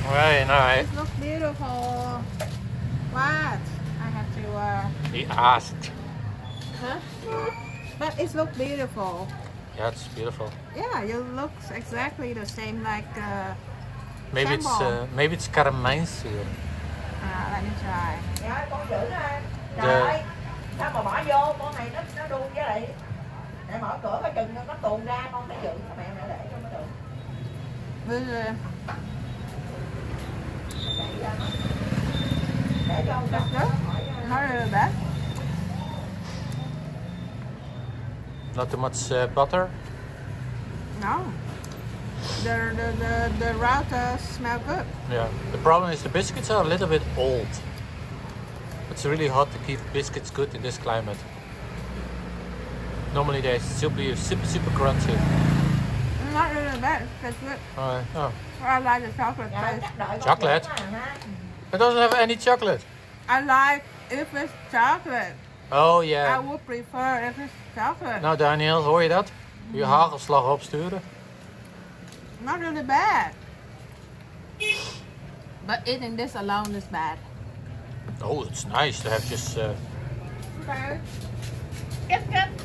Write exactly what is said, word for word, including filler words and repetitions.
Very nice. It looks beautiful. What? I have to. Uh... He asked. Huh? But it looks beautiful. Yeah, it's beautiful. Yeah, it looks exactly the same like. Uh, maybe it's uh, maybe it's karamijnzuur. Ah, let me try. Dạ, con giữ nó em. Trời ơi, sao mà bỏ vô, con này nó nó đu với lại. Để mở cửa có chừng nó tuồn ra, con phải giữ cho mẹ mẹ để cho nó được. Bây giờ để cho con nó nói là bad. Not too much uh, butter. No. The the the the router smell good. Yeah. The problem is the biscuits are a little bit old. It's really hot to keep biscuits good in this climate. Normally they're super super super crunchy. Not really bad. It's good. Alright. Oh. I like the chocolate taste. Chocolate? It doesn't have any chocolate. I like if it's chocolate. Oh I yeah. would prefer if it's chocolate. Nou Daniel, hoor je dat? Je hagelslag opsturen. Not really bad. But eating this alone is bad. Oh, it's nice to have just. Uh... Okay. Get, get.